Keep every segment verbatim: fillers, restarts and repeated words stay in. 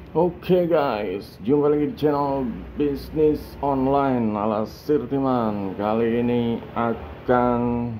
Oke guys, jumpa lagi di channel bisnis online ala Sirtiman. Kali ini akan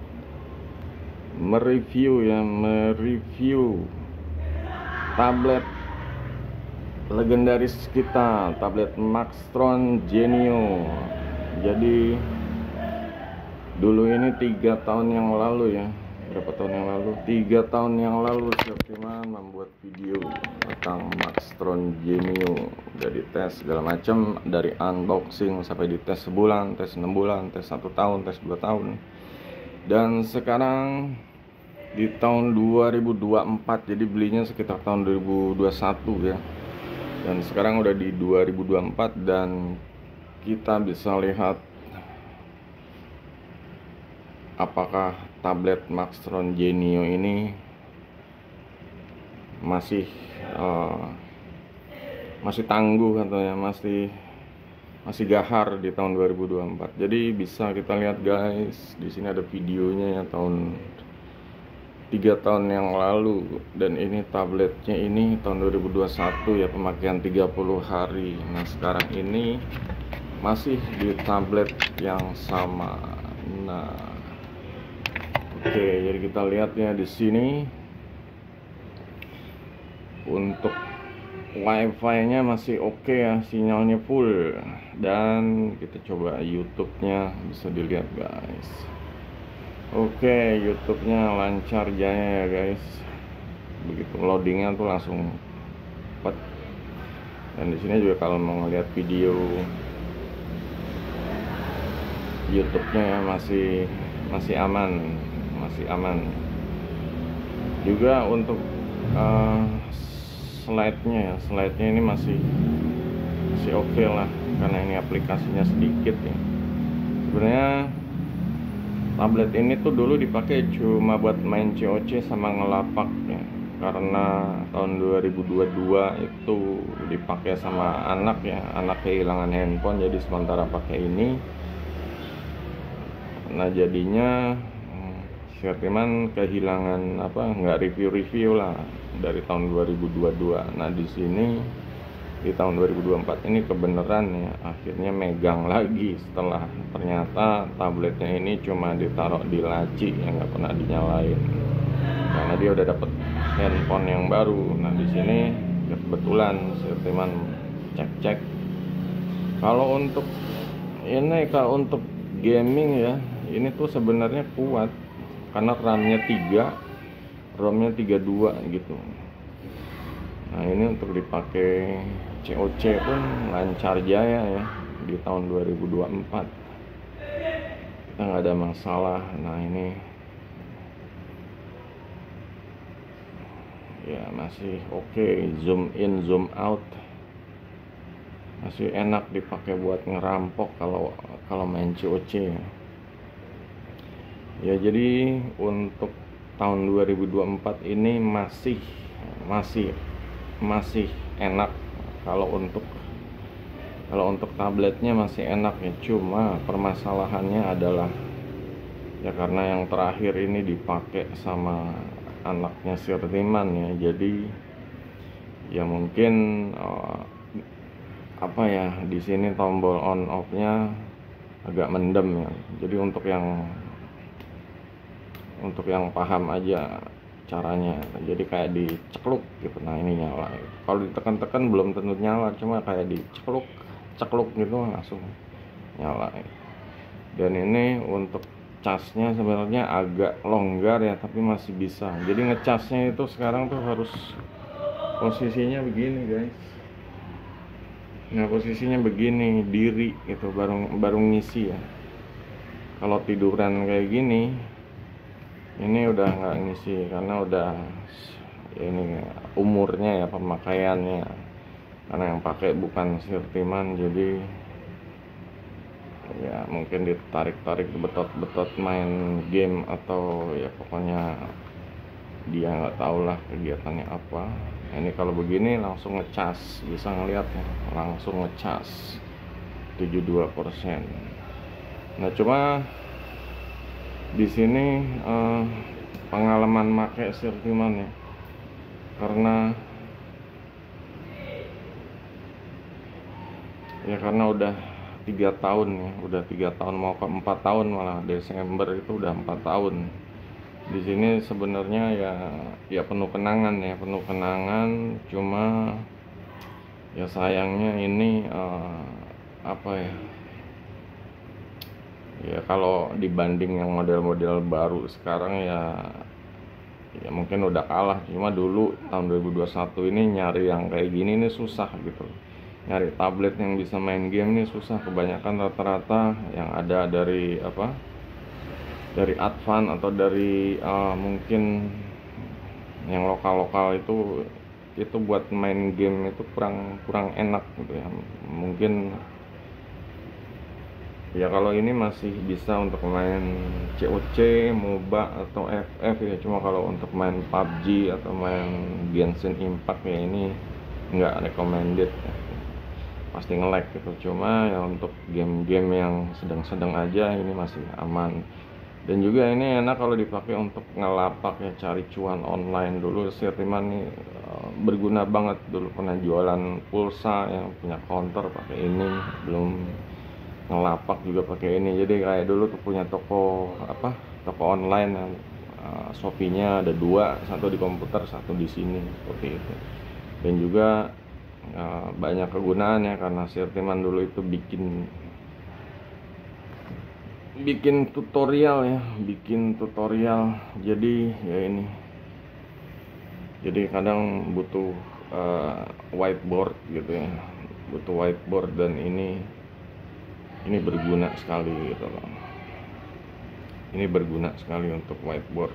mereview ya, mereview tablet legendaris kita, tablet Maxtron Genio. Jadi dulu ini tiga tahun yang lalu ya, berapa tahun yang lalu? Tiga tahun yang lalu Sirtiman membuat video tentang Maxtron Genio. Udah dites segala macam, dari unboxing sampai dites sebulan, tes enam bulan, tes satu tahun, tes dua tahun. Dan sekarang di tahun dua ribu dua puluh empat, jadi belinya sekitar tahun dua ribu dua puluh satu ya. Dan sekarang udah di dua ribu dua puluh empat dan kita bisa lihat apakah tablet Maxtron Genio ini masih uh, masih tangguh katanya, masih masih gahar di tahun dua ribu dua puluh empat. Jadi bisa kita lihat guys, di sini ada videonya ya, tahun tiga tahun yang lalu, dan ini tabletnya ini tahun dua ribu dua puluh satu ya, pemakaian tiga puluh hari. Nah, sekarang ini masih di tablet yang sama. Nah, oke, jadi kita lihat ya di sini untuk wifi-nya masih oke ya, sinyalnya full. Dan kita coba YouTube-nya, bisa dilihat guys. Oke, YouTube-nya lancar jaya ya guys. Begitu loadingnya tuh langsung cepet. Dan di sini juga kalau mau ngeliat video YouTube-nya ya, masih masih aman. masih aman juga untuk uh, slide-nya ya, slide-nya ini masih masih oke okay lah, karena ini aplikasinya sedikit ya. Sebenarnya tablet ini tuh dulu dipakai cuma buat main C O C sama ngelapak ya, karena tahun dua ribu dua puluh dua itu dipakai sama anak ya, anak kehilangan handphone, jadi sementara pakai ini. Nah, jadinya Sirtiman kehilangan apa, nggak review-review lah dari tahun dua ribu dua puluh dua. Nah, di sini di tahun dua ribu dua puluh empat ini kebenaran ya, akhirnya megang lagi setelah ternyata tabletnya ini cuma ditaruh di laci yang nggak pernah dinyalain, karena dia udah dapet handphone yang baru. Nah, di sini kebetulan Sirtiman cek-cek, kalau untuk ini, kalau untuk gaming ya, ini tuh sebenarnya kuat karena RAM-nya tiga, ROM-nya tiga puluh dua gitu. Nah, ini untuk dipakai C O C pun lancar jaya ya di tahun dua ribu dua puluh empat. Kita nggak ada masalah. Nah, ini ya masih oke, okay. Zoom in, zoom out masih enak dipakai buat ngerampok kalau kalau main C O C ya. Ya, jadi untuk tahun dua ribu dua puluh empat ini masih masih masih enak. Kalau untuk kalau untuk tabletnya masih enak ya, cuma permasalahannya adalah ya karena yang terakhir ini dipakai sama anaknya Sirtiman ya, jadi ya mungkin uh, apa ya, di sini tombol on off-nya agak mendem ya. Jadi untuk yang untuk yang paham aja caranya, jadi kayak dicekluk gitu. Nah, ini nyala. Kalau ditekan-tekan belum tentu nyala, cuma kayak dicekluk cekluk gitu langsung nyala. Dan ini untuk casnya sebenarnya agak longgar ya, tapi masih bisa. Jadi ngecasnya itu sekarang tuh harus posisinya begini guys. Nah, posisinya begini, diri gitu, baru baru ngisi ya. Kalau tiduran kayak gini, ini udah nggak ngisi karena udah ini umurnya ya, pemakaiannya, karena yang pakai bukan Sirtiman, jadi ya mungkin ditarik-tarik, betot-betot main game, atau ya pokoknya dia nggak tahu lah kegiatannya apa. Nah, ini kalau begini langsung ngecas, bisa ngeliat ya, langsung ngecas tujuh puluh dua persen. Nah, cuma di sini eh, pengalaman make Sirtiman ya, karena Ya karena udah tiga tahun ya, udah tiga tahun mau ke empat tahun, malah Desember itu udah empat tahun. Di sini sebenarnya ya ya penuh kenangan ya, penuh kenangan. Cuma ya sayangnya ini eh, apa ya? Ya kalau dibanding yang model-model baru sekarang ya ya mungkin udah kalah. Cuma dulu tahun dua ribu dua puluh satu ini nyari yang kayak gini ini susah gitu. Nyari tablet yang bisa main game ini susah. Kebanyakan rata-rata yang ada dari apa? Dari Advan atau dari uh, mungkin yang lokal-lokal itu itu buat main game itu kurang kurang enak gitu ya. Mungkin ya kalau ini masih bisa untuk main C O C, MOBA atau F F ya. Cuma kalau untuk main P U B G atau main Genshin Impact ya ini nggak recommended ya. Pasti nge-lag gitu. Cuma ya untuk game-game yang sedang-sedang aja ini masih aman. Dan juga ini enak kalau dipakai untuk ngelapak ya, cari cuan online. Dulu Sirtiman nih berguna banget, dulu pernah jualan pulsa yang punya counter pakai ini, belum ngelapak juga pakai ini. Jadi kayak dulu tuh punya toko apa toko online yang uh, Shopee-nya ada dua, satu di komputer, satu di sini seperti itu. Dan juga uh, banyak kegunaan ya, karena Sirtiman dulu itu bikin bikin tutorial ya, bikin tutorial. Jadi ya ini, jadi kadang butuh uh, whiteboard gitu ya, butuh whiteboard, dan ini ini berguna sekali gitu loh. Ini berguna sekali untuk whiteboard.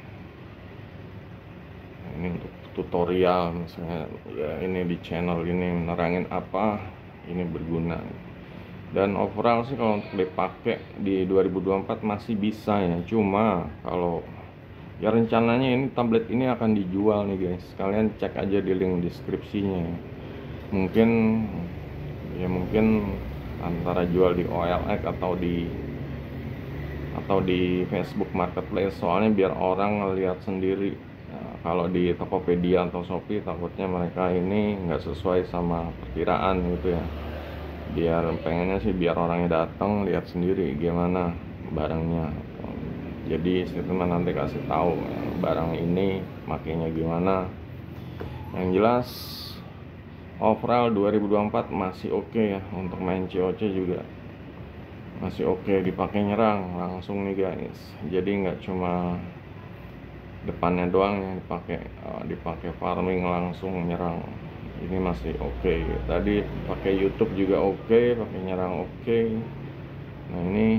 Ini untuk tutorial misalnya ya, ini di channel ini nerangin apa, ini berguna. Dan overall sih kalau untuk dipakai di dua ribu dua puluh empat masih bisa ya. Cuma kalau ya rencananya ini tablet ini akan dijual nih guys. Kalian cek aja di link deskripsinya. Mungkin ya mungkin antara jual di O L X atau di atau di Facebook Marketplace, soalnya biar orang ngelihat sendiri. Nah, kalau di Tokopedia atau Shopee takutnya mereka ini nggak sesuai sama perkiraan gitu ya. Biar pengennya sih biar orangnya datang lihat sendiri gimana barangnya. Jadi Sirtiman nanti kasih tahu ya, barang ini makainya gimana. Yang jelas overall dua ribu dua puluh empat masih oke okay ya, untuk main C O C juga masih oke okay, dipakai nyerang langsung nih guys. Jadi nggak cuma depannya doang yang dipakai, uh, dipakai farming langsung nyerang. Ini masih oke okay. Tadi pakai YouTube juga oke okay, pakai nyerang oke okay. Nah ini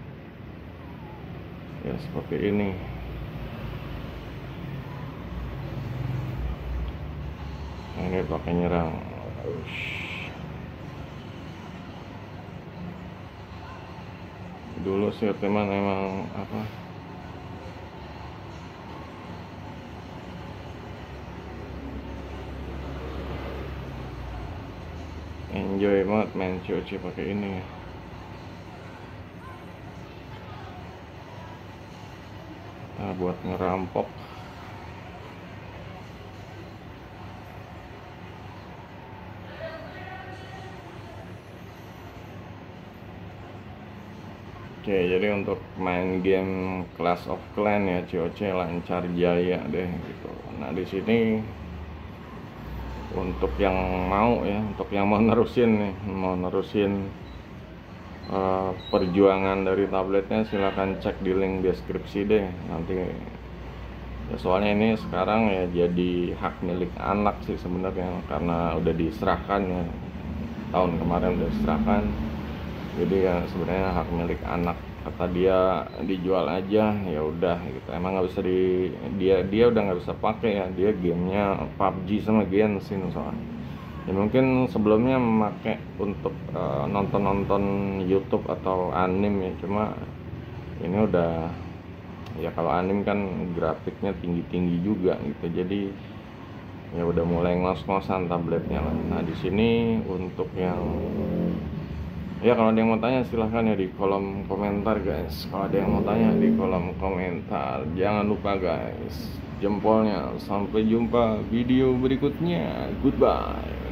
ya seperti ini. Nah, ini pakai nyerang. Ush. Dulu sih teman emang apa enjoy banget main C O C pakai ini ya. Nah, buat ngerampok. Oke, jadi untuk main game Clash of Clans ya, C O C lancar jaya deh gitu. Nah, di sini untuk yang mau ya, untuk yang mau nerusin nih, mau nerusin uh, perjuangan dari tabletnya, silahkan cek di link deskripsi deh nanti. Ya soalnya ini sekarang ya jadi hak milik anak sih sebenarnya, karena udah diserahkan ya, tahun kemarin udah diserahkan. Jadi ya sebenarnya hak milik anak, kata dia dijual aja ya udah gitu. Emang nggak bisa di dia dia udah nggak bisa pakai ya, dia gamenya P U B G sama Genshin soalnya. Ya mungkin sebelumnya memakai untuk uh, nonton-nonton YouTube atau anime ya, cuma ini udah ya, kalau anime kan grafiknya tinggi-tinggi juga gitu. Jadi ya udah mulai ngos-ngosan tabletnya lah. Nah di sini untuk yang ya kalau ada yang mau tanya silahkan ya di kolom komentar guys. Kalau ada yang mau tanya di kolom komentar, jangan lupa guys jempolnya. Sampai jumpa video berikutnya, goodbye.